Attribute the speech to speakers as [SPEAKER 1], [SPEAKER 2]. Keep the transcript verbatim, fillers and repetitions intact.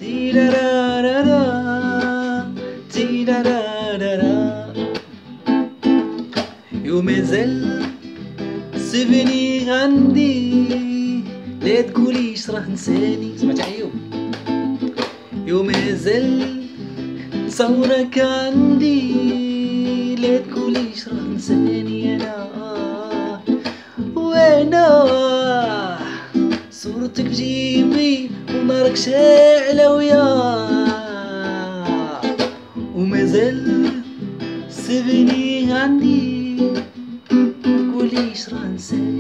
[SPEAKER 1] تيرارارارا تيرارارارا. يوم يزل سيفيني عندي لا تقوليش راه نساني. سمعت عيوب؟ يوم يزل صورك عندي لا تقوليش راه نساني. انا وانا صورتك جيبي ونارك شاعلة ويا ومازال سيفيني عندي تقوليش راه نساني.